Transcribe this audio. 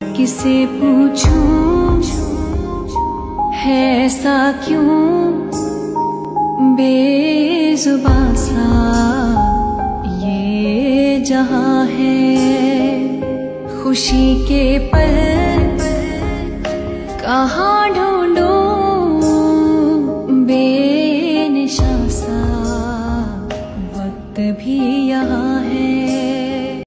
किसे पूछूं है ऐसा क्यों बेजुबां सा ये जहां है। खुशी के पल कहाँ ढूंढूं